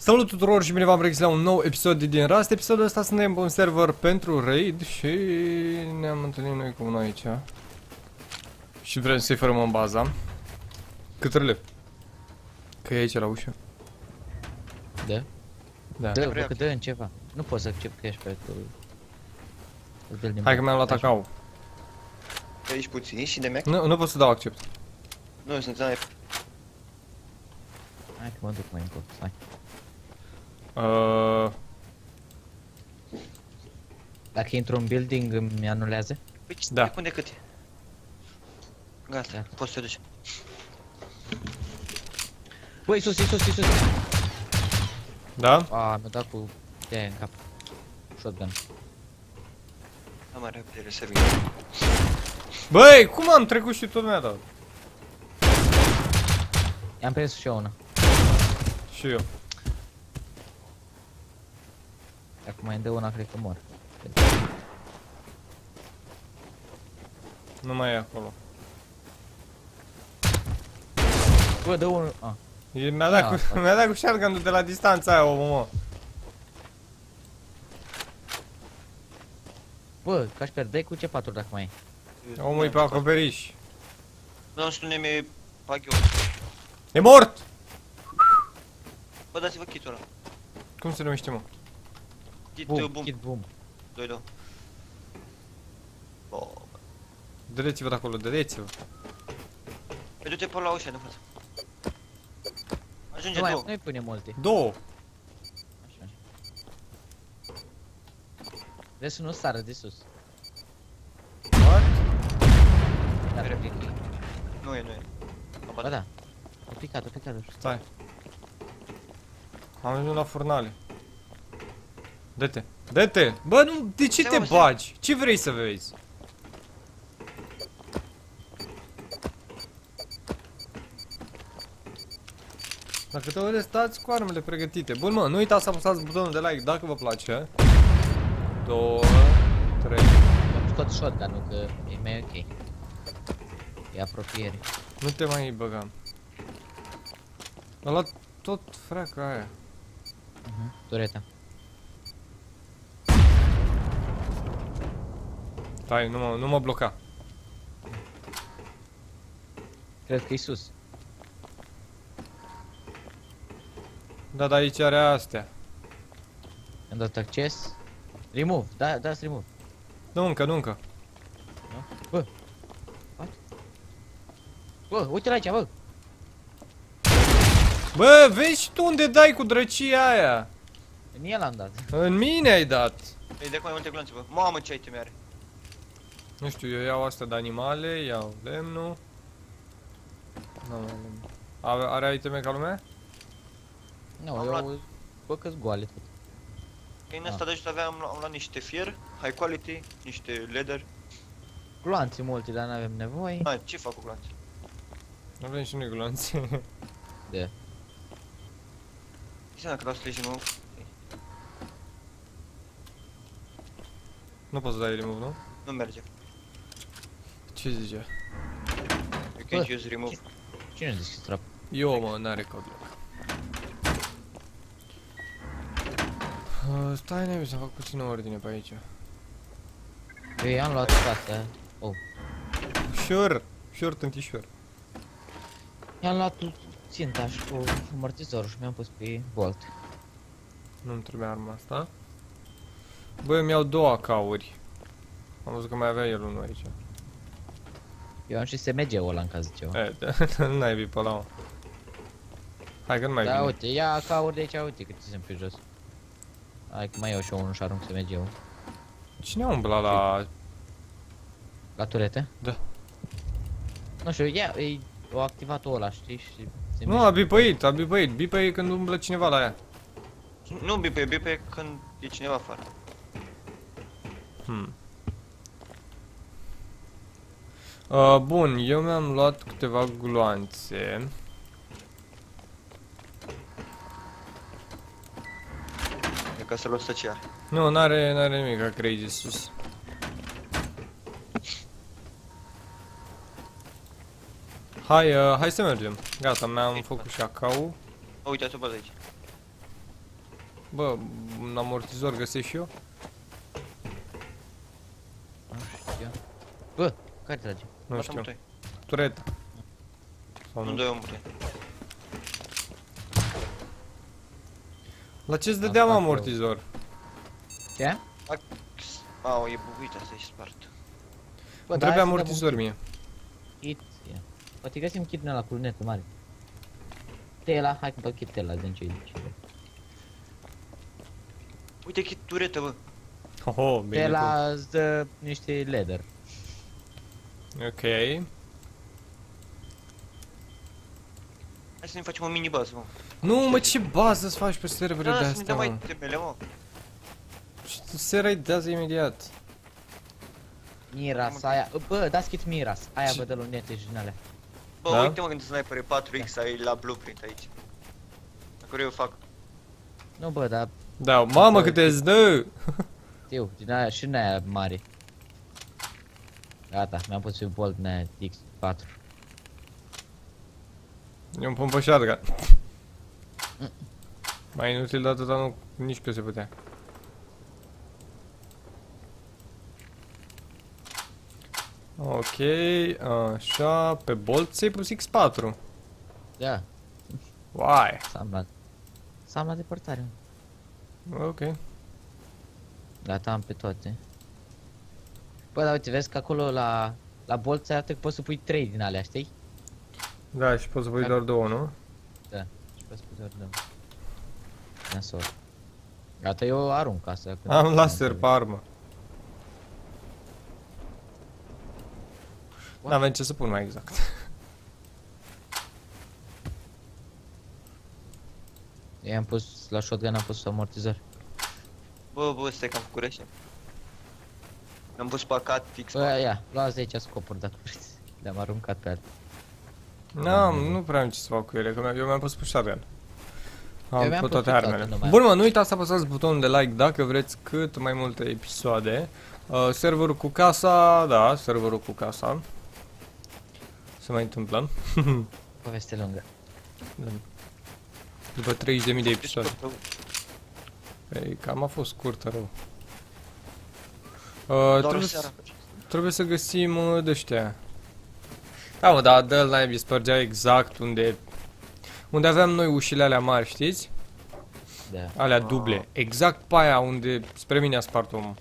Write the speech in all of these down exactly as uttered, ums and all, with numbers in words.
Salut tuturor și bine v-am regăsit la un nou episod din Rust. Episodul ăsta suntem pe un server pentru raid și ne-am întâlnit noi cu unul aici. Și vrem să-i fărăm în baza. Câtrele? Că e aici la ușă. Da? Da. Dă, bă, că dă în ceva. Nu pot să accept că ești pe acolo. Hai că mi-am luat acau. Ești puțin și de mea? Nu, nu pot să dau accept. Nu, sunt ai. Hai că mă duc mai încolo, hai. Uh... Dacă intru în building îmi anulează? Păi ce Da. depinde cât e. Gata, Da. poți să te duci. Băi, sus, sus, sus, sus. Da? A, mi-a dat cu de în cap. Shotgun. Am mai repede să vin. Băi, cum am trecut și tot mi-a dat? I-am prins și eu una. Și eu. Dacă mai îmi dă una, cred că mor. Nu mai e acolo. Bă, dă unul. Ah. Mi-a dat, Da, cu, mi-a dat cu shotgun-ul de la distanța aia, omul, mă. Bă, Cașper, dai cu ce patru dacă mai e. Omul e pe acoperiș. Nu, spune mi paghiu. E mort! Bă, dați-vă kit-ul ăla. Cum se numește, mă? Kit Boom, boom. kit boom. doi doi. Bă, Dădeți-vă de acolo, dădeți-vă. păi du-te pe la ușa de față. Ajunge Nu mai, două. nu-i pune multe. Două. Așa, așa. Vrei să nu sară de sus. What? Dar cred că e. Nu e, nu e. Am Ba bat. da. A picat, a picat. Stai. Am ajuns la furnale. Dă-te. Dă-te! Bă, nu, de ce Stai, te mă, stai. bagi? Ce vrei să vezi? Dacă te vedeți, stați cu armele pregătite. Bun, mă, nu uitați să apăsați butonul de like dacă vă place. Două, trei. Am scos shotgun-ul că e mai ok. E apropiere. Nu te mai băga. A luat tot freaca aia. Mhm, tureta. Stai, nu mă, nu mă bloca. Cred că e sus. Da, dar aici are astea. Am dat acces. Remove, da, dați remove. Nu încă, nu încă. Da? Bă. What? Bă, uite-l aici, bă. Bă, vezi și tu unde dai cu drăcia aia? În el am dat. În mine ai dat. Îi dă cu mai multe glanțe, bă. Mamă, ce item are. Nu știu, eu iau astea de animale, iau lemnul. Nu am lemn. Are, are iteme ca lumea? Nu, Am eu... luat. Bă, că-s goale tot. În asta de aici aveam, am luat niște fier, high quality, niște leather. Gloanțe multe, dar n-avem nevoie. Hai, ce fac cu glanțe? Avem și noi gloanțe. De. Înseamnă că dau stage nu? Nu poți să dai remove, nu? Nu merge. Ce zice? You can't Bă, use remove. Cine a deschis trap? Eu, mă, n-are cod loc. Uh, stai, ne să fac puțină ordine pe aici. Eu am luat toate. Oh. Ușor, ușor, tântișor. I-am luat ținta și cu amortizorul și mi-am pus pe bolt. Nu-mi trebuie arma asta. Băi, îmi iau două acauri. Am văzut că mai avea el unul aici. Eu am și S M G-ul ăla în caz de ceva. E, da, n-ai vii pe la mă. Hai că nu mai Da, vine. uite, ia acauri de aici, uite câte sunt pe jos. Hai că mai iau și eu unul și arunc S M G-ul. Cine umbla la... La turete? Da. Nu știu, ia, e, o activat-o ăla, știi, și se Nu, mișcă. a bipăit, a bipăit. Bipăit când umblă cineva la ea. Nu bipe, bipe când e cineva afară. Hmm. Uh, bun, eu mi-am luat câteva gloanțe. E ca să luăm stăcia. Nu, n-are, n-are nimic ca crazy sus. Hai, uh, hai să mergem. Gata, mi-am făcut și acau. Oh, uite, tu bază aici. Bă, un amortizor găsesc și eu? Nu știu. Bă, care trage? Nu Bata știu. mutoi. Tureta. Sau Nu nu? doi omuri. La ce-ți dădeam fac eu. amortizor? Ce? Au, e bubuit, asta e spart. Bă, Îmi dar trebuie hai să amortizor dăm mie. un Kit, ia. Poate găsim kit din ăla cu lunetă mare. Tela, hai că dau kit Tela, din ce e. Uite cât turetă, bă. Oho, bine. Tela îți dă niște leather. Ok. Hai să ne facem o mini bază, mă. Nu, mă, ce bază să faci pe serverele de Da, să ne astea, dăm mai mă? temele, mă. Și tu se raidează imediat. Miras, aia, bă, dați kit Miras, aia Ce? vă dă lunete și din alea. Bă, Da? uite mă când sniper e patru X ai la blueprint aici. Dacă eu fac. Nu bă, dar Da, mamă câte îți dă! știu, din aia și din aia mare. Gata, mi-am pus pe bolt din aia X patru. Eu îmi pun pe shotgun. Mai inutil de atâta nu, nici că se putea. Ok, așa, pe bolt ți-ai pus X patru. Da, Why? s-am la... S-am la depărtare. Ok. Gata, am pe toate. Bă, dar uite, vezi că acolo la... La bolt se arată că poți să pui trei din alea, știi? Da, și poți să pui Da. doar două, nu? Da, și poți să pui doar două. Nasol. Gata, eu arunc asta. când- Am laser pe armă. N-avem ce să pun mai exact. Eu am pus la shotgun, am pus amortizor. Bă, bă, stai că am făcut rește. Am pus pacat X Bă, ia, luați aici scopuri dacă vreți. Le-am aruncat pe alea. N-am, nu prea am ce să fac cu ele, că mi- eu mi-am pus pe shotgun. Am mi-am pe pus toate pe toate armele. numai. Bun, mă, nu uitați să apăsați butonul de like dacă vreți cât mai multe episoade. Uh, serverul cu casa, da, serverul cu casa. Se mai întâmplă. Poveste lungă. După treizeci de mii de episoade. Păi, cam a fost scurtă rău. Uh, Doar o trebuie, seară. să, trebuie să găsim uh, de-ăștia. Da, mă, dar dă-l naibii, spărgea exact unde... Unde aveam noi ușile alea mari, știți? Da. Alea duble. Exact pe aia unde spre mine a spart omul.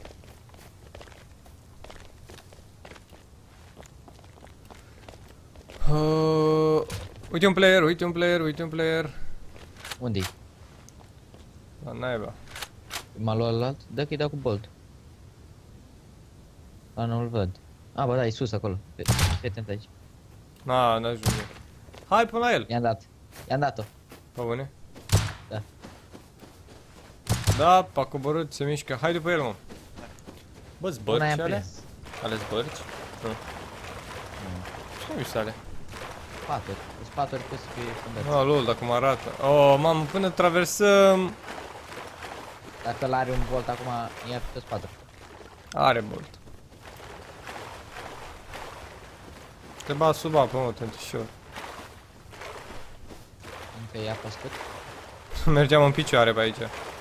Uh, uite un player, uite un player, uite un player. Unde-i? La naiba. M-a luat la alt? Dă că-i dau cu bolt. A, nu-l văd. A, bă, da, e sus acolo. Fii atent aici. Na, n-ajunge. Hai până la el. I-am dat. I-am dat-o. Pe bune? Da. Da, a coborât, se mișcă. Hai după el, mă. Bă, zbărci Una i-am alea? prins. Ale zbărci? Nu. Ce nu alea? Paturi. Sunt paturi pus pe fundație. Oh, lol, dacă mă arată. Oh, mamă, până traversăm... Dacă l-are un bolt acum, ia pe toți patru. Are bolt. Te bat sub apă, mă, tântișor. Încă i-a păscut. Mergeam în picioare pe aici.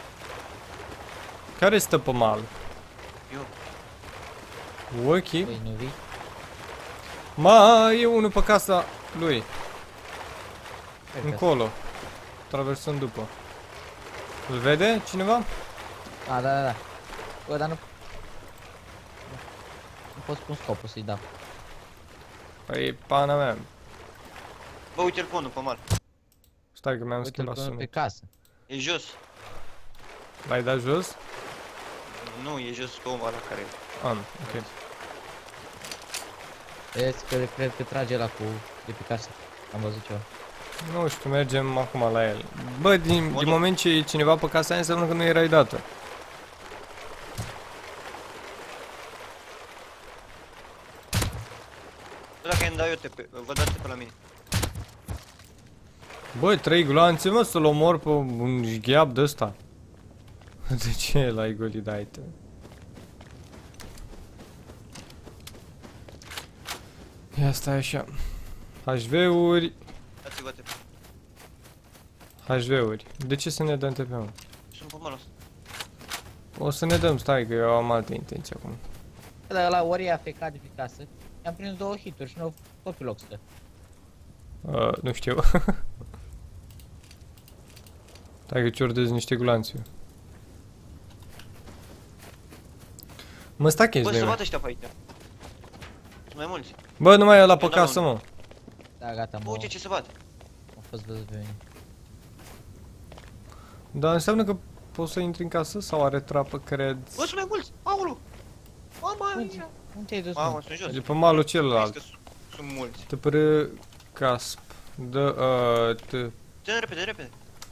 Care stă pe mal? Eu. Ok. Păi nu vii? Ma, e unul pe casa lui. Cred că- Încolo. Traversăm după. Îl vede cineva? A, da, da, da. Bă, dar nu... Nu pot spun scopul să-i dau. Păi, pana mea. Bă, uite-l pe unul, pe mal. Stai că mi-am Uite-l schimbat pe, pe sunet. casă. E jos. L-ai dat jos? Nu, e jos pe omul ăla care... Am, ok. Vezi că cred că trage la cu... de pe casă. Am văzut ceva. Nu știu, mergem acum la el. Bă, din, din Modul- moment ce e cineva pe casa aia, înseamnă că nu erai dată. Bă, dacă îmi dau eu T P, vă dați T P la mine. Băi, trei gloanțe, mă, să-l omor pe un jgheab de ăsta. De ce l-ai golit de item? Ia stai așa. H V-uri, Dați-vă T P. H V-uri. De ce să ne dăm T P, mă? Sunt pe malul ăsta. O să ne dăm, stai că eu am alte intenții acum. Dar ăla ori a fecat de pe casă. I-am prins două hituri și nu tot pe loc stă. Uh, nu știu. Stai că ciordez niște glanți eu. Mă stachezi Bă, de să mine. bată ăștia pe aici. Sunt mai mulți. Bă, nu mai e ăla pe Eu dau casă, unul. mă. Da, gata, Bă, mă. uite ce se bate. Am fost văzut pe mine. Dar înseamnă că poți să intri în casă sau are trapă, cred. Bă, sunt mai mulți. Aulu. Mama Unde? mia. Unde te-ai dus, Mamă, mă? sunt jos. E pe malul Vezi celălalt. că sunt- Sunt mulți. Te pără casp. Dă, uh, te... Dă repede, repede.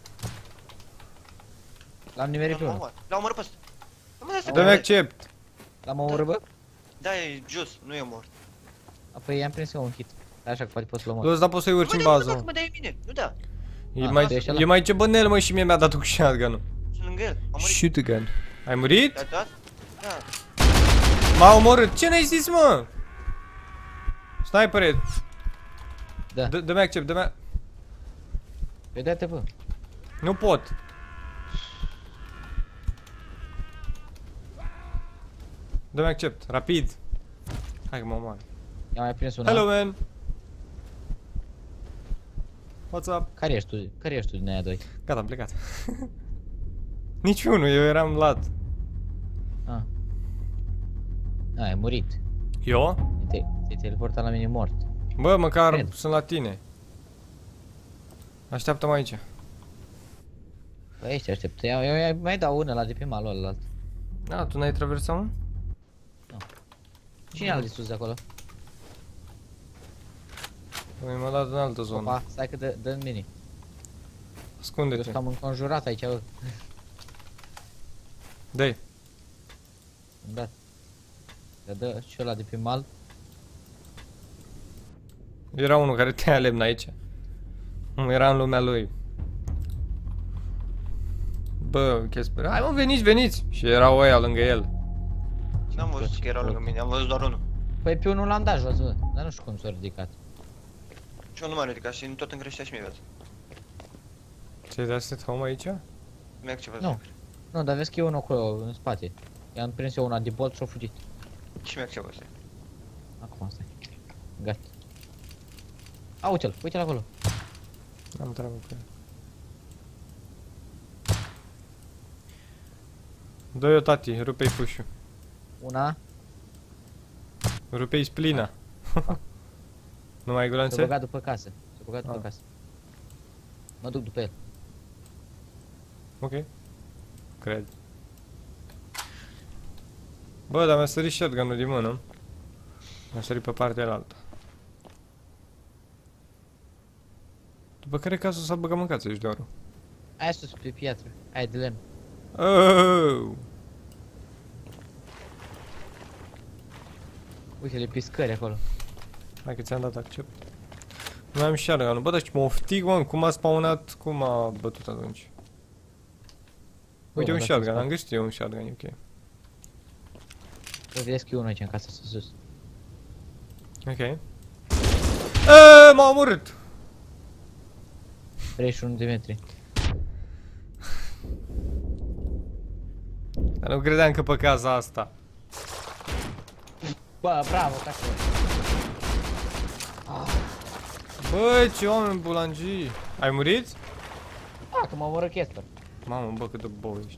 L-am nimerit pe L-am unul. omorât. L-am omorât pe ăsta. Mă, ăsta Dă-mi pe- accept. L-am omorât, bă? Da, e jos, nu e mort. Apoi i-am prins eu un hit. Așa că poate pot să-l omor. Lu, ăsta poți să-i urci Nu în mă dai, bază, mă, mă. mă dai mine. Nu da. E Ah, mai, tu ești ăla? e mai ce bănel, mă, și mie mi-a dat cu shotgun-ul. Sunt lângă el. Am murit. Shoot gun. Ai murit? Te-a dat? Da. M-a omorât. Ce n-ai zis, mă? Snipere. Da. Dă- Dă-mi accept, dă-mi... Păi dă-te, bă. Nu pot. Dă-mi accept, rapid. Hai că mă omoară. I-am mai prins una. Hello, man. What's up? Care ești tu? Care ești tu din aia doi? Gata, am plecat. Niciunul, eu eram lat. Ah. A, ai murit. Eu? Te- Te-ai teleportat la mine mort. Bă, măcar Cred. sunt la tine. Așteaptă-mă aici. Păi aici te aștept. Eu, eu, eu mai dau una la de pe malul ălalt. A, tu n-ai traversat, mă? Cine a de sus de acolo? Păi m-a dat în altă zonă. Opa, stai că dă, dă-mi mini. Eu Ascunde-te. sunt cam înconjurat aici, bă. Dă-i. Am dat. Dă, dă și ăla de pe mal. Era unul care tăia lemn aici. Nu, era în lumea lui. Bă, Chesper, hai mă, veniți, veniți! Și erau ăia lângă el. N-am văzut că erau lângă mine, am văzut doar unul. Păi pe unul l-am dat jos, bă. Dar nu știu cum s-a ridicat. Și eu nu m-am ridicat și tot îmi creștea și mie viața. Ce-ai dat set home aici? Mi-a activat. Nu. Nu, dar vezi că e unul acolo, în spate. I-am prins eu una de bolt și-a fugit. Și mi-a activat asta. Acum, stai. Gata. A, uite-l, uite-l acolo. Am treabă cu el. Dă-i-o, tati, rupe-i pușul. Una, Rupe-i splina. Nu mai ai s-a gloanțe? băgat după casă. S-a băgat după Ah. casă. Mă duc după el. Ok. Cred. Bă, dar mi-a sărit shotgun-ul din mână. Mi-a sărit pe partea altă. După care cazul s-a băgat mâncață, ești doar. Aia sus pe piatră. Aia de lemn. Oh! Uite-le pe scări acolo. Hai că ți-am dat accept. Nu am shotgun-ul. Bă, dar ce mă oftic, mă, cum a spawnat, cum a bătut atunci. Uite, Bă, un mă, shotgun, dați-mi am găsit eu un shotgun, e ok. Bă, vedeți că e unul aici în casă sus sus. Ok. Eee, m-a omorât! treizeci și unu de metri. Dar nu credeam că pe casa asta. Bă, bravo, ca și Băi, ce oameni bulangii! Ai murit? Ah, că m-a omorât Chester. Mamă, bă, cât de bou ești.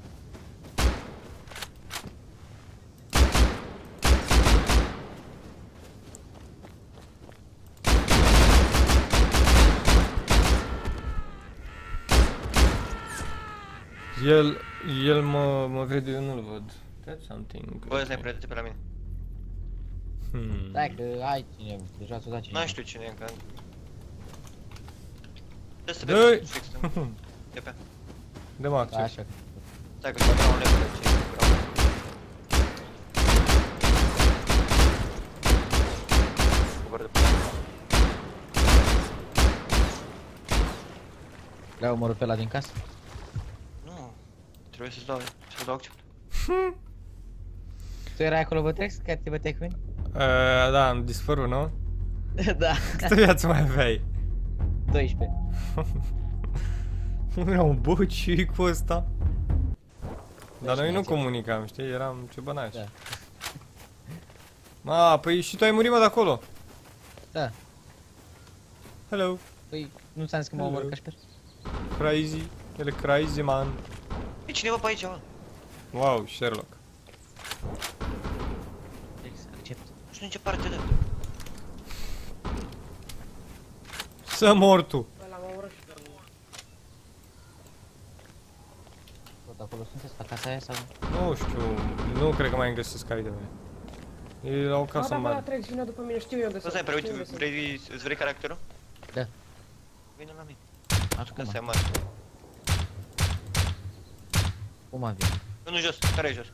El, el mă, mă vede, eu nu-l văd. That's something. Bă, ăsta e pregătit pe la mine. Hmm. Stai că ai cineva, deja ți-o dat cineva. Nu știu cine e încă. Dă să Dă-i! vedem fix. E pe. Dă-mă Da, acces. așa. Stai că s-a un level aici. Cover de pe. Le-au omorât pe ăla din casă? Nu. Trebuie să-ți dau, să-ți dau accept. Tu erai acolo, Bătrex, care te băteai cu mine? Uh, da, am dispărut, nu? Da. Câtă viață mai aveai? doisprezece. Era un bă, ce cu ăsta? Dar noi nu Deci, comunicam, știi? Eram ce bănaci. Da. Ma, păi și tu ai murit, mă, de acolo? Da. Hello, Păi, nu ți-am zis că mă Hello. omor ca șper? crazy. El e crazy, man. E cineva pe aici, mă. Wow, Sherlock. Fix, accept. Nu știu în ce parte de... Să mor tu. Ăla m-a urât și pe mine. Tot acolo sunteți la casa aia sau? Nu știu, nu cred că mai găsesc caii de mine. E la o Da, casă da, da, mare. trec, vine după mine, știu eu unde Bă, sunt. stai, pre, știu uite, unde sunt. vrei, îți vrei caracterul? Da. Vine la mine. Acum. Casa e mare. Cum a venit? Nu jos, care e jos?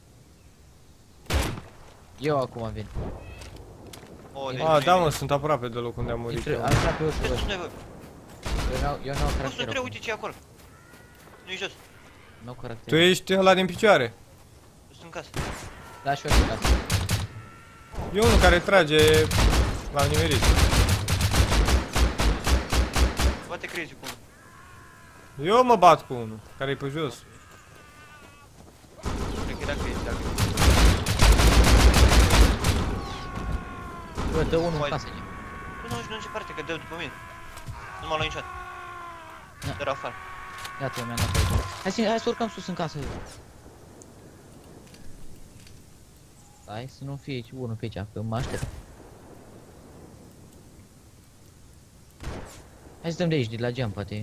Eu acum vin. O, deci Ah, nu da, e- mă, sunt aproape de locul unde am murit Intră, eu. am intrat pe ușă. Deci nu e, bă. Eu n-au, eu n-au Nu caracter. sunt, acum. uite ce e acolo. Nu e jos. Nu caracter. Tu ești ăla din picioare. Eu sunt în casă. Da, și eu sunt casă. E unul care trage la nimerit. Bate crazy cu unul. Eu mă bat cu unul, care e pe jos. Cred că era crazy, dacă... Bă, dă unul în Hai. casă. Nu, nu știu în ce parte, că dă după mine. Nu m-a luat niciodată. Da. Dar afară. Iată, mi-am dat aici. Hai să, hai să urcăm sus în casă. Hai să nu fie aici unul pe aici, că mă aștept. Hai să dăm de aici, de la geam, poate.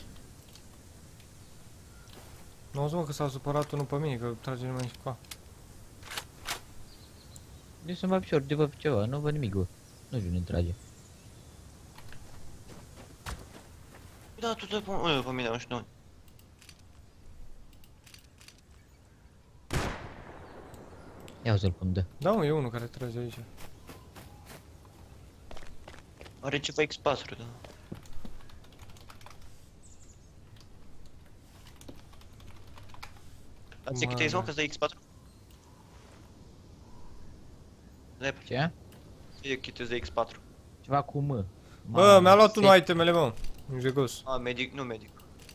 Nu auzi, mă, că s-a supărat unul pe mine, că trage numai și cu a. Eu sunt pe picior, de pe ceva, nu văd nimic, bă. Nu știu, ne trage. Da, tu dă pe unul pe mine, nu știu unde. Ia uite-l cum dă. Da, mă, e unul care trage aici. Are ceva X patru, da. Ați se chitezi, mă, că-ți dă X patru? Da, Ce? e chitezi de X patru. Ceva cu M. Bă, mi-a luat se- unul itemele, mă. Un jegos. A, medic, nu medic.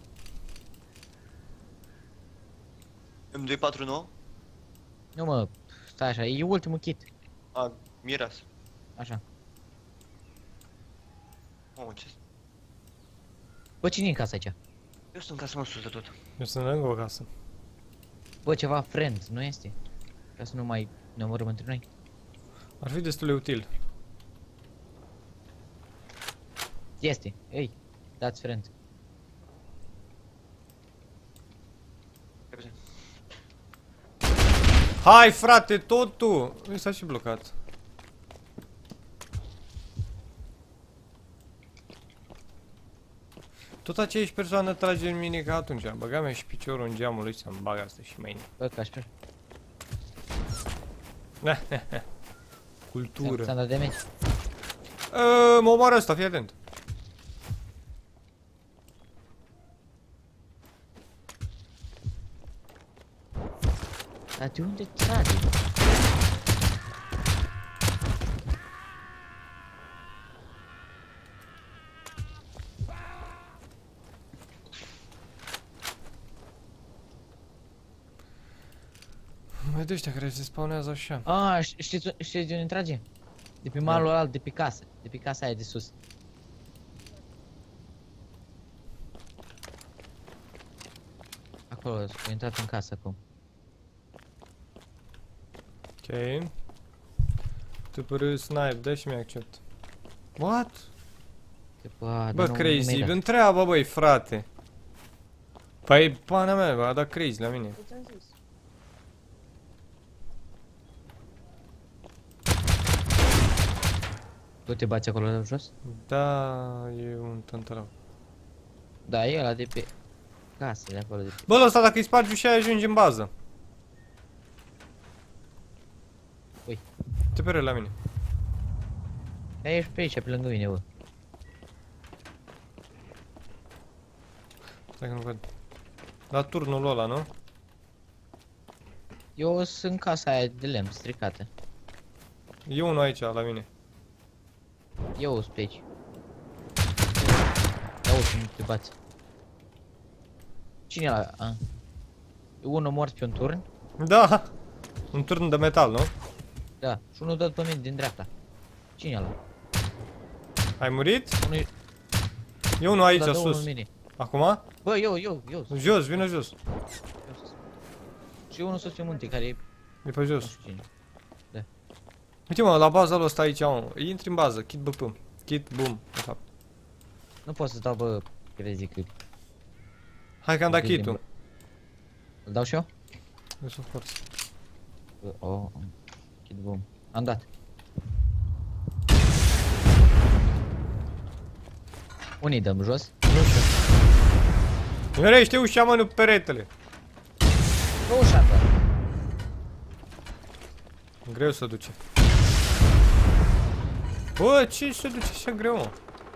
M doi patru nouă? Nu mă, stai așa, e ultimul kit. A, miras. Așa. Mamă, ce... Bă, cine e în casa aici? Eu sunt în casă, mă, sus de tot. Eu sunt lângă o casă. Bă, ceva friend, nu este? Ca să nu mai ne omorâm între noi. Ar fi destul de util. Este, ei, dați friend. Repede. Hai, frate, tot tu! Mi s-a și blocat. Tot aceeași persoană trage în mine ca atunci. Băga mea și piciorul în geamul lui să-mi bag asta și mâine. Bă, ca șper. Cultură. Ți-am dat damage. Uh, mă omoară ăsta, fii atent. Dar de unde trage? Mai de ăștia care se spawnează așa. Ah, ș- știți, știți de unde trage? De pe malul ăla, de pe casă. De pe casa aia de sus. Acolo, a intrat în casă acum. Ok. Tu părâ snipe, dă și mi accept. What? Te bă, Bă, crazy, întreabă, băi, frate. Păi, pana mea, bă, a dat crazy la mine. Nu ți-am zis. Tu te bați acolo de jos? Da, e un tântărău. Da, e ăla de pe casă, de acolo de pe... Bă, ăsta dacă îi spargi ușa, ajungi în bază. Ui. Te pere la mine. Da, ești pe aici, pe lângă mine, bă. Stai că nu văd. La turnul ăla, nu? Eu sunt în casa aia de lemn, stricată. E unul aici, la mine. Eu sunt pe aici. Ia uite, nu te bați. Cine e ăla? A. Unul mort pe un turn. Da! Un turn de metal, nu? Da. Și unul dă pe mine din dreapta. Cine e ăla? Ai murit? Unul e... E unul aici, da, dă unul sus. mine. Acum? Bă, eu, eu, eu. Jos, vină jos. eu sus. Și unul sus pe munte, care e... E pe Nu jos. știu cine. Uite mă, la baza lui ăsta aici, mă. Intri în bază, kit B P. Kit boom, de fapt. Nu pot să dau, bă, crezi că... Hai că am dat Ok, din kitul. bă. Îl dau și eu? Eu sunt forță. Bă, oh, kit boom. Am dat. Unii dăm jos. Nu știu. Mirește ușa, mă, nu peretele. Nu ușa, bă. Greu să duce. Bă, ce se duce așa greu, mă?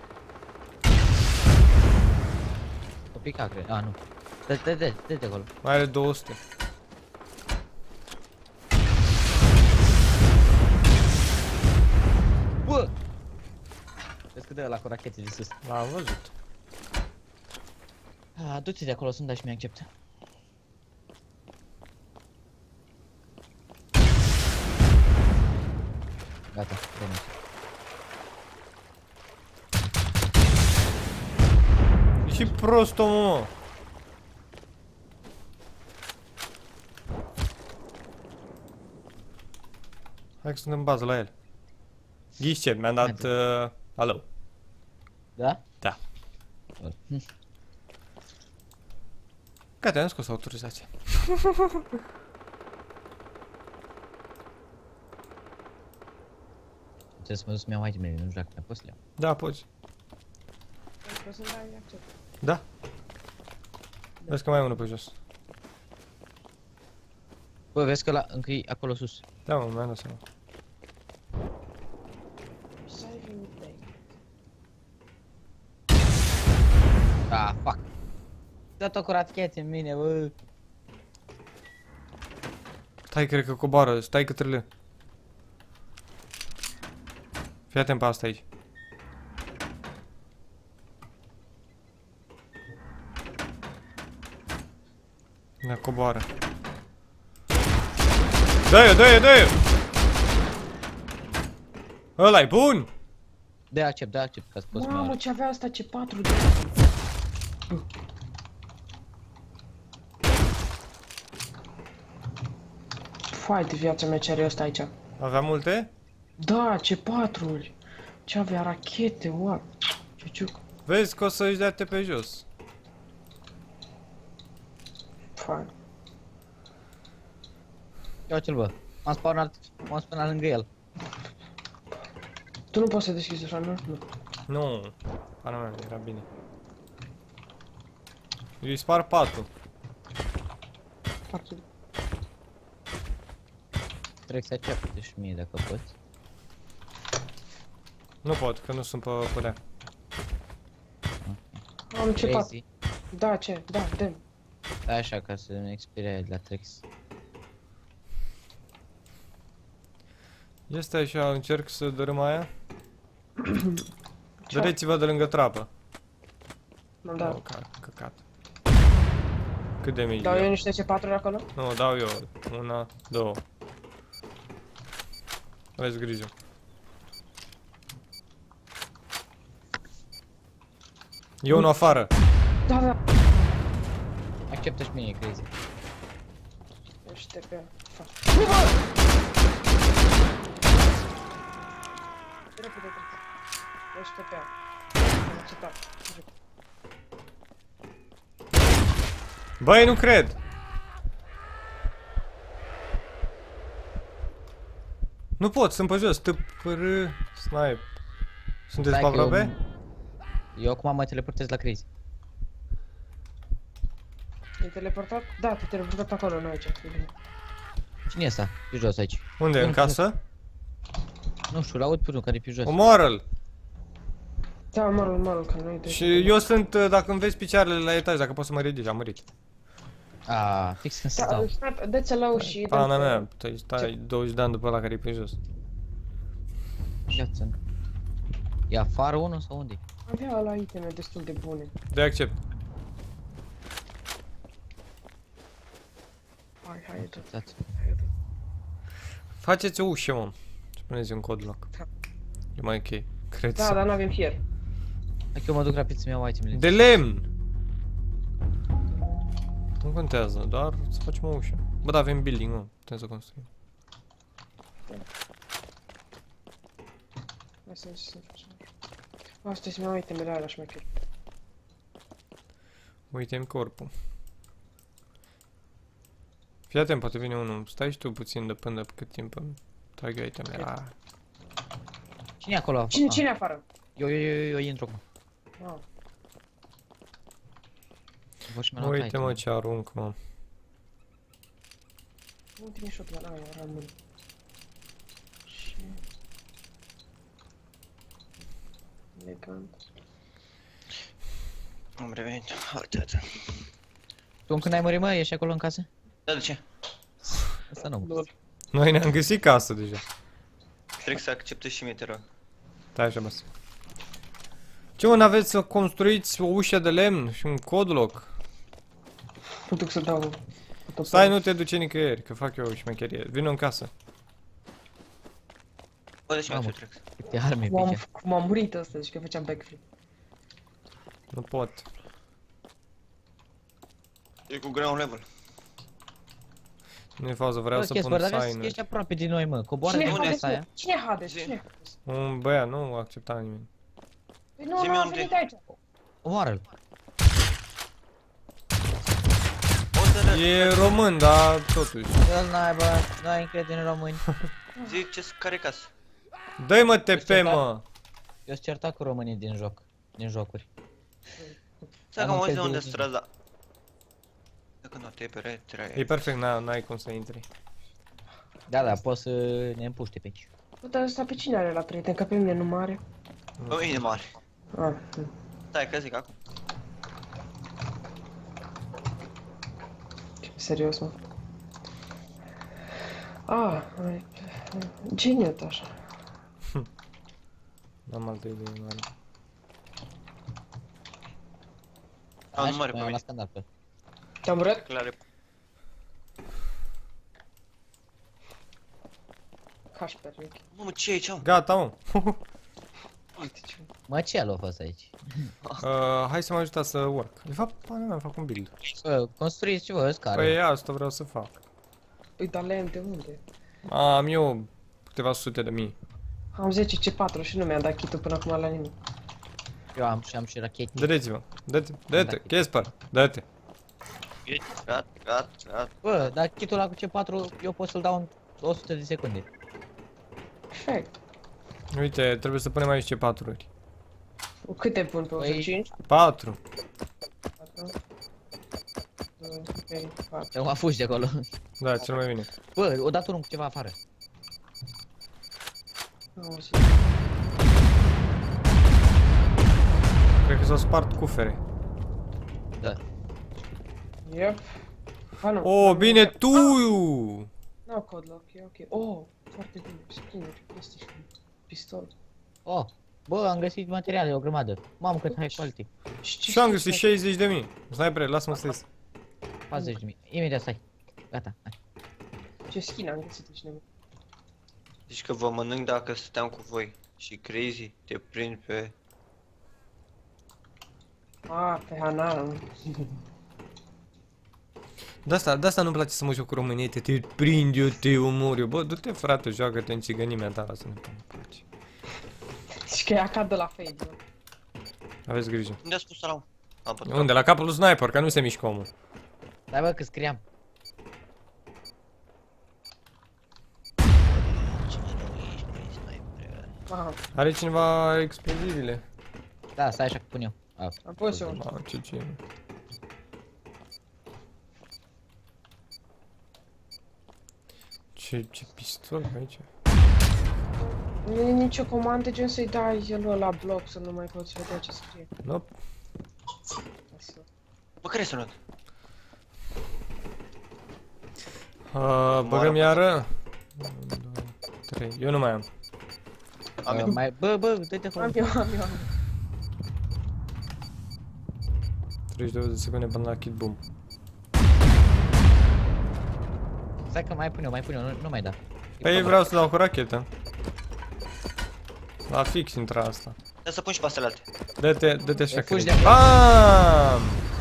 O pica, cred. A, nu. Dă, dă, dă, dă de acolo. Mai are două sute. Bă! Vezi că dă ăla cu rachete de sus. L-am văzut. A, du-te de acolo, sunt da și mi-acceptă. Gata, bine. E și prost, omul, mă. Hai că sunt în bază la el. Ghiși ce? Mi-am dat... Uh, alo. Da? Da. Hm. Gata, am scos autorizația. Trebuie să mă duc să-mi iau itemele, nu știu dacă mi-a fost să le iau. Da, poți. Poți să-mi dai accept. Da. Vezi că mai e unul pe jos. Bă, vezi că la încă e acolo sus. Da, mă, mi-am dat seama. Saving day. Ah, fuck. Dă-o cu rachete în mine, bă. Stai, cred că coboară, stai către. Fii atent pe asta aici. Da, coboară. Dă-i-o, dă-i-o, dă-i-o! Ăla-i bun! De accept, de accept, ca să poți să mă Mamă, iau. ce avea asta, ce patru de... Fai de viața mea, ce are ăsta aici. Avea multe? Da, ce patruli. Ce avea rachete, what? Ciuciuc. Vezi că o să-și dea te pe jos. Fai. Ia ce-l, bă. M-am spawnat, m-am spawnat lângă el. Tu nu poți să deschizi așa, nu? Nu. Nu, pana mea, era bine. Îi spar patul. Foarte... Trebuie să accepte și mie dacă poți. Nu pot, că nu sunt pe podea. Am ce pat. Crazy. Da, ce? Da, dăm. Da, așa, ca să ne expire la Trex. Este așa, încerc să dărâm aia. Dădeți-vă de lângă trapă. Da. Oh, ca, căcat. Cât de mici? Dau eu eu? niște ce patru acolo? Nu, dau eu. Una, două. Aveți grijă. E unul afară. Da, da. Acceptă și mie, Crazy. Ești pe... Fac. Repede, trec. Ești pe... Am acceptat. Băi, nu cred! Nu pot, sunt pe jos. T P R Snipe. Sunteți pe Stai că eu- aproape? Eu acum mă teleportez la Crazy. E teleportat? Da, te teleportat acolo, nu aici. E bine. Cine e ăsta? Pe jos aici. Unde? În casă? Nu știu, l-aud pe unul care e pe jos. Omoară-l! Da, mă mă că nu e Și eu sunt, uh, dacă îmi vezi picioarele la etaj, dacă poți să mă ridici, am murit. A, fix când Da, stau. stai, dă-ți la și... Pana mea, stai, stai douăzeci de ani după ăla care e pe jos. Ia-ți-n. E afară unul sau unde? Avea la iteme destul de bune. De accept. hai, hai, e tot. Stați. Hai, e tot. Faceți o ușă, mă. Și puneți un cod loc. Da. E mai ok. Cred Da, să... dar nu avem fier. Hai că eu mă duc rapid să-mi iau itemele. De lemn! Nu contează, doar să facem o ușă. Bă, da, avem building, mă. Putem să construim. Hai să să facem. Asta să-mi iau itemele alea șmecher. Uite-mi corpul. Fii atent, poate vine unul. Stai și tu puțin de până cât timp îmi trag eu itemele. Ah. Cine e acolo? Cine, Ah, cine afară? Eu, eu, eu, eu, eu intru acum. Ah. Vă și mi-am luat Uite, mă, itemele. ce arunc, mă. Ultimii shotgun, aia, era în mână. Și... Elegant. Am revenit. Uite, uite. Tu când ai murit, mă, ești acolo în casă? Da, de ce? Asta nu. Lol. Noi ne-am găsit casă deja. Trebuie să accepte și mie, te rog. Stai așa, băs. Ce, mă, n-aveți să construiți o ușă de lemn și un cod loc? Nu duc să dau... Stai, nu te duce nicăieri, că fac eu șmecherie. Vino în casă. Bă, deci Mamă. mai trec. Câte arme Cum pe am, aici. cum am murit ăsta, deci că făceam backflip. Nu pot. E cu ground level. Nu-i fază, vreau Bă, să Chesper, pun dar vezi că sign. ești aproape de noi, mă. Coboară Cine de unde Hades? casa aia. Cine Hades? Zi. Cine Hades? Un băiat, nu accepta nimeni. Păi nu, Zi-mi nu am unde. venit aici. Omoară-l. O să E român, dar totuși. El n-ai, bă, nu ai încredere în români. zi ce care casă. Dă-i mă T P, Ăsta- mă! Eu sunt certat cu românii din joc. Din jocuri. Stai că Am mă uit de încredere unde în strada. Dacă nu te pere, trebuie. E perfect, n- n-ai cum să intri. Da, da, poți să ne împuște pe aici. Bă, dar ăsta pe cine are la prieten? Că pe mine nu mare. Bă, mine mare. Ah, hm. Stai că zic acum. Serios, mă. Ah, ai... Geniut așa. N-am altă idee mare. Am nu mare pe la mine. scandal pe. Te-am urât? Clare. Casper, Rick. Mamă, ce e aici, mă? Gata, mă! Uite ce... Mă, ce a fost aici? uh, hai să mă ajutați să work. De fapt, pana mea, fac un build. Bă, construiți ceva, scară. Păi asta vreau să fac. Păi, dar lemn de unde? Am eu câteva sute de mii. Am zece C patru și nu mi-a dat kit-ul până acum la nimic. Eu am și am și rachete. Dădeți-vă. Dă-te, dă-te, Casper, dă-te. Gata, gata, gata. Bă, dar kitul ăla cu C patru eu pot să-l dau în o sută de secunde. Perfect. Uite, trebuie să punem aici patru-uri. Câte pun pe o sută cinci? patru. patru, doi, trei, patru. Eu mă fugi de acolo. Da, cel mai bine. Bă, o dat unul cu ceva afară. Am auzit. Cred că s-au spart cufere. Da. Yep. Ba nu. Oh, bine, tu! Nu cod lock, e ok. Oh, foarte bine. Skin-uri, PlayStation, pistol. Oh, bă, am găsit materiale, o grămadă. Mamă, cât high quality. Și am găsit șaizeci de mii. Sniper, lasă-mă să ies. patruzeci de mii. Imediat, stai. Gata, hai. Ce skin am găsit aici, nebun. Zici că vă mănânc dacă stăteam cu voi. Și crazy, te prind pe... Ah, pe Hana. De asta, de asta nu-mi place să mă joc cu românii, te, te prind eu, te omor eu. Bă, du-te frate, joacă-te în țigănimea ta, lasă-ne pe pace. Și că e acad de la Fade, nu? Aveți grijă. Unde a spus ăla? Am pătrat. Unde? La capul lui Sniper, că nu se mișcă omul. Stai, bă, că scriam. Aha, Are cineva explozibile? Da, stai așa că pun eu. Ah, am pus eu. Mamă, ce ce... Ce, ce pistol pe aici? Nu e nicio comandă gen să-i dai el la bloc să nu mai poți vedea ce scrie. Nope. Asta. Bă, care sunat? Uh, băgăm iară. unu, doi, trei. Eu nu mai am. Am uh, eu. mai, bă, bă, dă-te acolo. Am eu, am eu, am eu. treizeci de secunde până la kit boom. Stai că mai pun eu, mai pun eu, nu, nu mai da. Păi vreau să dau cu rachetă. La fix intra asta. Da să pun și pe alte. Dă-te, dă-te așa. fugi că- de acolo. Bam!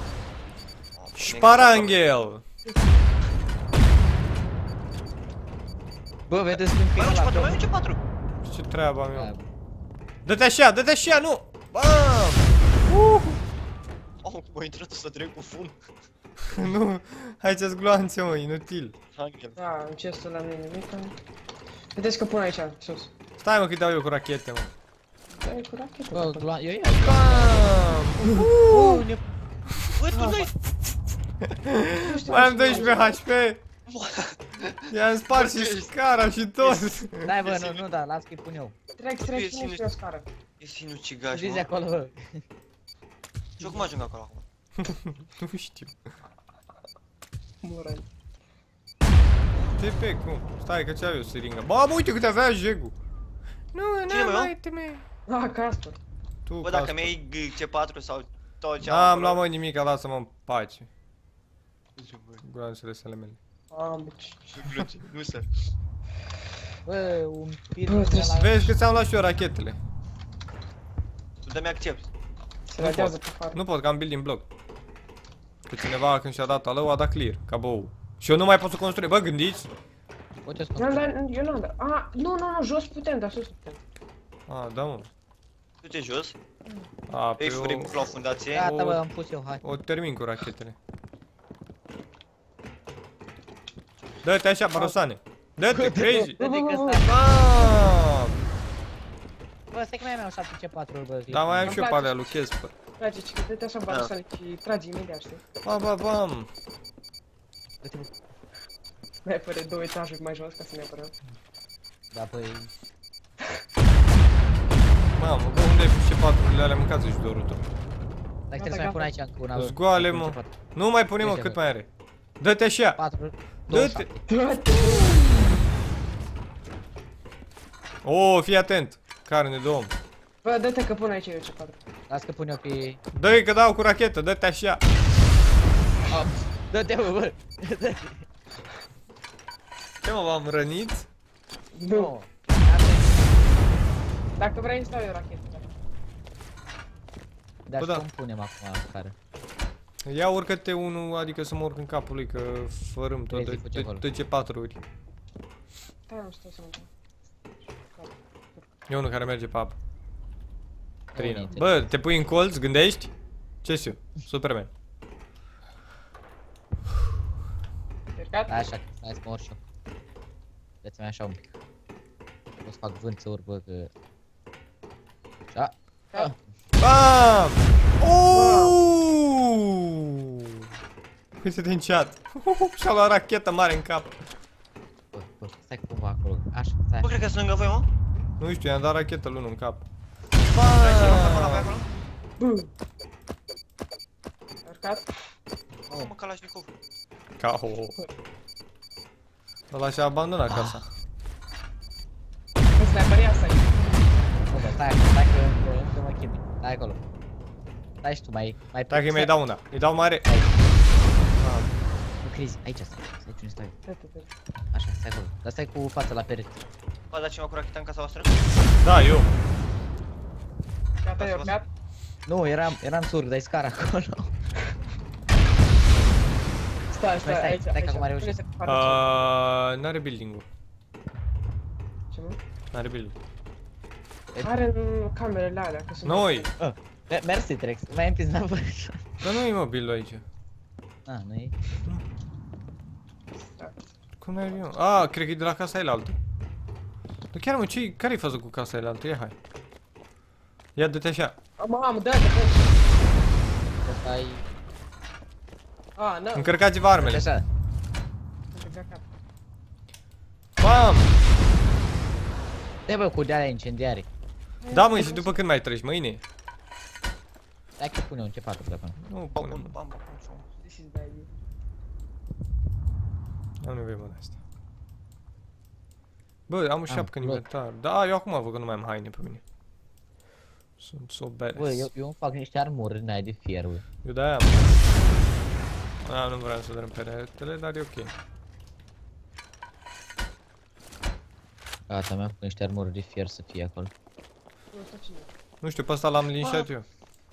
Sparanghel! Bă, vedeți cum Mai că un e C la patru, mai un bloc. C patru. Ce treaba mea? Da. Dă-te așa, dă-te așa, nu! Bam! Oh, m-a intrat să trec cu fum. Nu, hai să-ți gloanțe, mă, inutil. Angel. Da, în chestul la mine nimic. Vedeți că pun aici, sus. Stai, mă, că-i dau eu cu rachete, mă. Dai cu rachetă. Bă, glo- eu iau. Bam! Uh, ne- Bă, tu dai. Mai am doisprezece H P! I-am spart și scara și tot! Dai bă, nu, nu da, las că-i pun eu. Trec, trec, nu știu o scară. E sinucigaș, Zici mă. acolo, bă. Și eu cum ajung acolo acum? Nu știu. Mură. T P, cum? Stai, că ce-am eu siringă. Bă, mă, uite cât avea jegul! Nu, Cine, nu, mă, mai eu? te me. Ah, Casper. Tu, Bă, dacă Casper. mi-ai C patru sau tot ce am N-am acolo. luat, mă, nimic, lasă-mă în pace. Gloanțele sale mele. Am, deci. Nu se. Bă, un pir Bă, trebuie la... Vezi că ți-am luat și eu rachetele. Tu dă-mi accept. Se ratează pe fară. Nu pot, că am building block. Că cineva când și-a dat alău a dat clear, ca bou. Și eu nu mai pot să construi. Bă, gândiți? Uite-ți Nu, dar eu n-am dat. Ah, nu, nu, nu, jos putem, dar sus putem. A, da, mă. Tu te jos. A, Ei, pe furim eu la fundație. Gata, bă, am pus eu, hai. o termin cu rachetele. Dă-te așa, Barosane. Dă-te, crazy. Dă-te că Bă, stai. Bam! Bă, stai că mai am eu șapte C patru, bă. Da, mai am și eu Îmi pe place. alea lui Casper. Trage, ci că dă-te așa barosane și tragi imediat, știi? Bam, bam, bam. Uite, bă. Mai apare două etaje mai jos ca să ne apărăm. Da, păi... Mamă, bă, unde ai pus ce patrurile alea? Mâncați și dorul tău. Dacă trebuie să mai pun aici încă una, bă. Zgoale, mă. Nu mai pune, mă, Uite, cât bă. mai are. Dă-te așa. patru, Dă-te. Toate! O, fii atent. Carne de om. Bă, dă-te că pun aici eu ce patru. Las că pun eu pe... Dă-i că dau cu rachetă, dă-te așa. Dă-te, bă, bă. Dă-te. Ce mă, m-am rănit? Nu. Dacă vrei îți dau eu rachetă. Dar Bă, și da. cum punem acum care? Ia urcă-te unul, adică să mă urc în capul lui, că fărâm tot Crazy, fugi acolo. de ce patru-uri. Stai, nu știu să mă dau. E unul care merge pe apă. Trina. Unii, Bă, te pui în colț, gândești? Ce-s eu? Superman. Tercat? Da, așa, hai să mă urc și eu. Dați-mi așa un pic. O să fac vânt să urc, bă, că... Da. Ah. Bam! Uuuu! Uite-te în chat. Și-a luat rachetă mare în cap. Bă, bă, stai cu cumva acolo. Așa, stai. Bă, cred că sunt lângă voi, mă. Nu știu, i-am dat rachetă lui unul în cap. Hai să luăm acolo, pe acolo. Bă! Tercat? Oh, mă, Kalashnikov. Ca o... Ăla și-a abandonat casa. Îți mai apărea asta aici. Bă, bă, stai acolo, stai că încă, încă mă chemi. Stai acolo. Stai și tu, mai... mai Dacă mi-ai dau una, îi dau mare. Nu crezi, aici stai, stai unde stai. Dă-te, dă-te. Așa, stai acolo. Dar stai cu fața la perete. V-ați dat cineva cu racheta în casa voastră? Da, eu. Gata, ai urcat? Nu, eram, eram surg, dar-i scara acolo. Stai, stai, stai, aici, stai că aici. acum reușim. Pune-se cu fața. Uh, N-are building-ul. Ce, mă? N-are building. Are în camerele alea, că sunt... Noi! Ah, me- mersi, Trex, mai împins la vârf. Dar nu-i mă build aici. Ah, nu e? Cum n-ai eu? Ah, cred că e de la casa aia altă. Dar chiar mă, ce care-i faza cu casa aia altă? Ia hai. Ia dă-te așa. Mamă, dă-te, dă-te. Ăsta e... A, nu. Încărcați-vă armele. Așa. Bam! Dă bă, cu de-alea incendiare. Da, măi, și după când mai treci? Mâine? Hai că pune un C patru pe acolo. Nu Bam, pune, bam, mă. bam, bam, bam. This is bad. Am nevoie, mă, de asta. Bă, am o șapcă în loc. inventar. Da, eu acum văd că nu mai am haine pe mine. Sunt so badass. Bă, eu, eu îmi fac niște armuri în aia de fier, bă. Eu de-aia am. Ah, nu vreau să dărâm peretele, dar e ok. Gata, mi-am făcut niște armuri de fier să fie acolo. Nu, ăsta cine? Nu știu, pe ăsta l-am linișat eu.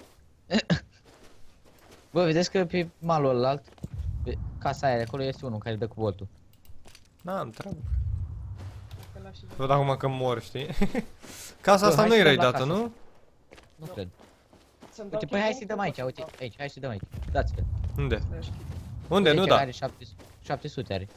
Bă, vedeți că pe malul ălalt, pe casa aia de acolo este unul care dă cu boltul. N-am treabă. Că l-a și dat. Văd acum că mor, știi? Casa Bă, asta hai nu să e dăm la raidată, casă. nu? Nu cred. Să-mi dau Uite, păi hai chipul? să-i dăm aici, uite, aici, hai să-i dăm aici. Dați-le. Unde? Să-mi chip. Unde? Nu Uite, da. Are șapte sute are.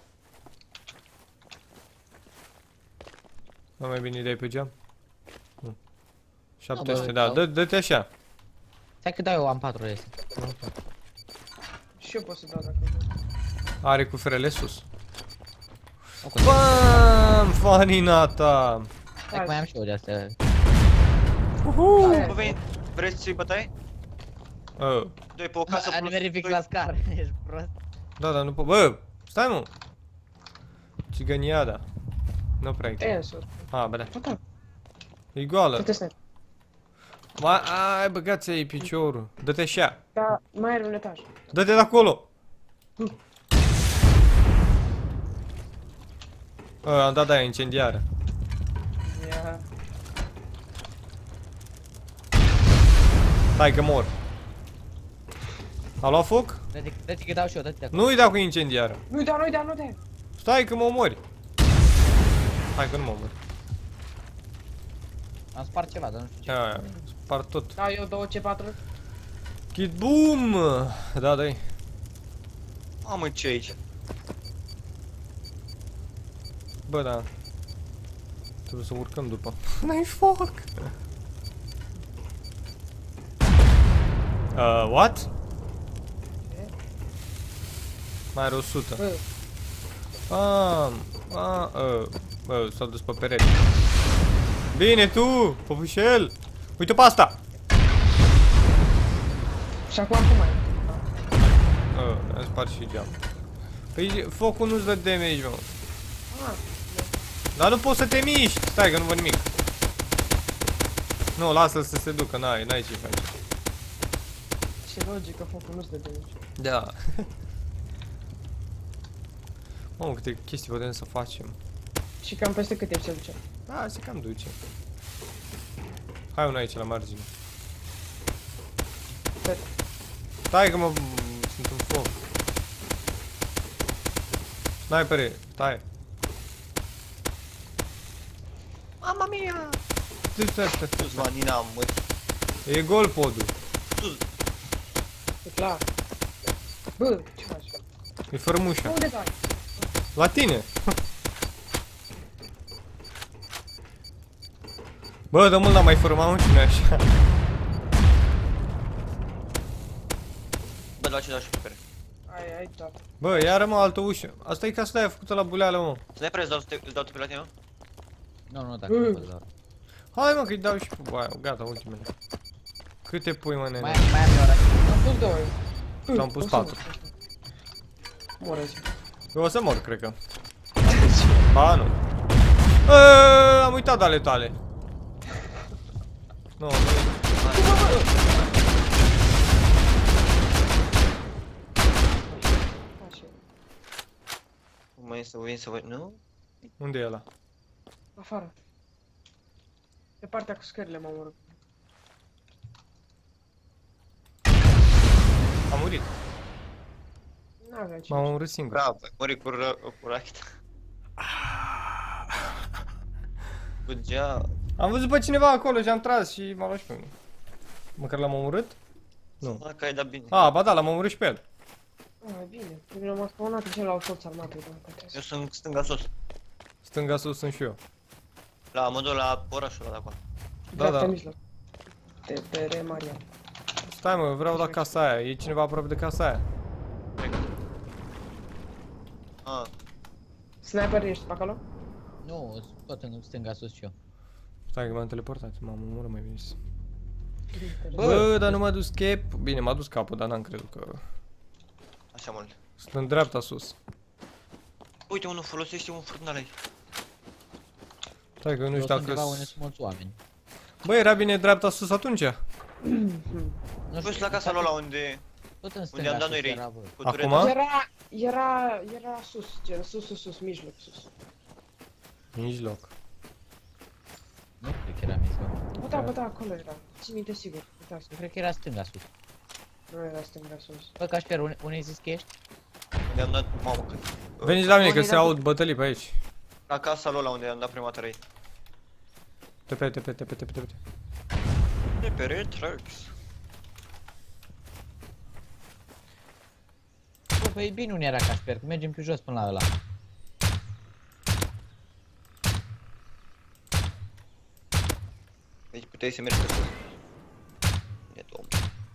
Nu mai bine idei pe geam? Nu. bă, șapte sute, uite, da. au. Dă- Dă-te așa. Stai că dau eu, am patru este. Și eu pot să dau dacă vreau. Are cu frele sus. Ok. Bam! Faninata! Stai că mai am și eu de astea. Uhu! Aia. Bă, veni, vreți să-i bătaie? Uh, Doi pe o casă A, nu plus verific doi. la scar, ești prost. Da, dar nu pot. Bă, stai mă! Țigăniada. Nu prea E e. în sus. A, bă, da. Da, da. E goală. Dă-te sniper. Mai, ai băgat ei piciorul. Dă-te așa. Da, mai are un etaj. Dă-te de acolo. Uh, am dat aia incendiară. Ia. Stai că mor. A luat foc? Dă-te dă-te că dau și eu, dă-te de acolo. Nu-i dau cu incendiară. Nu-i da, nu-i da, nu-i da. Stai că mă omori. Hai că nu mă omori. Am spart ceva, dar nu știu ce. Ia, ia, spar tot. Da, eu două C patru. Kid boom! Da, dai. Mamă, ce aici? Bă, da. Trebuie să urcăm după. N-ai foc! Uh, what? Mai are o sută. Bă, Ah, ah, uh, bă, s-a dus pe perete. Bine, tu, popușel! Uite pe asta! și acum cum mai? Uh, am spart și geam. Păi focul nu-ți dă damage, mă. Ah, Dar nu poți să te miști! Stai că nu văd nimic. Nu, lasă-l să se ducă, n-ai, n-ai ce faci. ce logică, focul nu-ți dă de nici. Da. Mamă, câte chestii putem să facem. Și cam peste cât timp se duce? Da, se cam duce. Hai unul aici la margine. Pe- Stai că mă... sunt în foc. Snipere, stai. Mamma mia! Stai, stai, stai, stai. Sus, Vanina, mă, E gol podul. sus. E clar. Bă, ce faci? E fără mușa. Unde dai? La tine. Bă, de mult n-am mai format și noi așa. Bă, la ce dau și pe pere? Ai, ai dat. Bă, iară mă altă ușă. Asta e casa de aia făcută la buleală, mă. Sniper, îți dau, îți dau tu pe la tine, mă? Nu, nu, dacă Mm. nu pot doar. Hai mă că-i dau și pe aia. Gata, ultimele. Câte pui, mă, Mai, nene? mai am eu ăla. Am pus două. L-am pus patru. Morezi. Eu o să mor, cred că. Ba, nu. Eee, am uitat de ale tale. Nu, nu. Așa. Mai este, vin să văd, nu? Unde e ăla? Afară. Pe partea cu scările m-am urât. A murit. N-avea ce. M-am omorât singur. Bravo, ai murit cu, ră, cu rachita. Good job. Am văzut pe cineva acolo și am tras și m-a luat și pe mine. Măcar l-am omorât? Nu. Da, că ai dat bine. A, ba da, l-am omorât și pe el. Ah, bine. Primul am spawnat în celălalt forță armată, dacă Eu contează. sunt stânga sus. Stânga sus sunt și eu. La, mă duc la orașul ăla de acolo. Da, Dreapta da. mijloc. T P R Maria. Stai mă, vreau la casa aia. E cineva aproape de casa aia. Ah, Sniper, ești pe acolo? Nu, sunt tot în stânga sus și eu. Stai că m-am teleportat, m-am omorât mai bine. Bă. Bă, dar nu m-a dus cap. Bine, m-a dus capul, dar n-am crezut că... așa mult. Sunt în dreapta sus. Uite, unul folosește un furtunal aici. Stai că nu Eu știu sunt dacă... undeva unde sunt mulți oameni. Bă, era bine dreapta sus atunci? Nu Nu știu, știu la casa dacă- lui ăla unde... Tot în Unde stânga am dat noi sus raid. era, bă. Cu Acum? tureta. Era, era, era sus, gen sus, sus, sus, mijloc, sus. Mijloc. că era miezul. Bă, da, bă, da, acolo era. Țin minte sigur. Uitați, Eu cred că era stânga sus. nu era stânga sus. Bă, Cașper, unde, unde ai zis că ești? Unde am dat, mamă, cât... Veniți la mine că Unde se i-am aud bătălii pe aici. La casa lui ăla unde am dat prima dată răi. Tepe, tepe, tepe, tepe, tepe. De pe Retrax. Bă, păi e bine unde era Cașper, că mergem pe jos până la ăla. Deci puteai să mergi pe sus. E domn.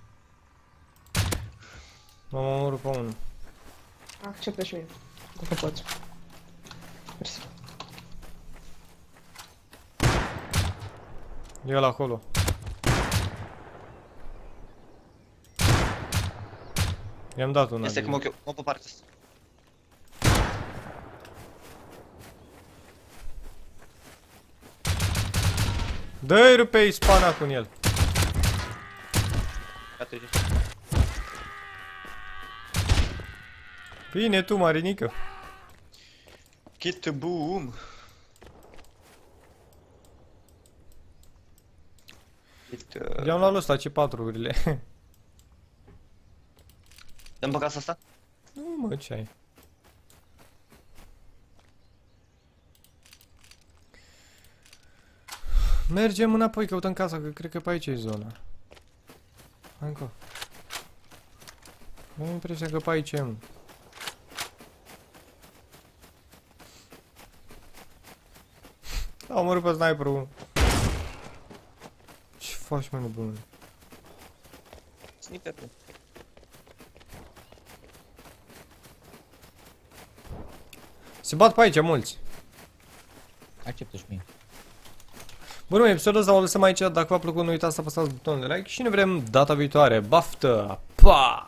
M-am omorât pe unul. Acceptă și mine. Dacă poți. Mersi. E ăla acolo. I-am dat una. Este de- că mă, mă pe partea asta. Dă-i rupe-i spana cu el. Gata, e. Bine tu, Marinică. Kit boom. Kit, uh... I-am luat ăsta C patru-urile. Dăm pe casa asta? Nu mă, ce ai? Mergem înapoi, căutăm casa, că cred că pe aici e zona. Hai încă. Am impresia că pe aici e, mă. Am omorât pe sniperul. Ce faci, mă, nebunule? Sniperul. Se bat pe aici mulți. Acceptă și mie. Bun, episodul ăsta o lăsăm aici. Dacă v-a plăcut, nu uitați să apăsați butonul de like și ne vedem data viitoare. Baftă! Pa!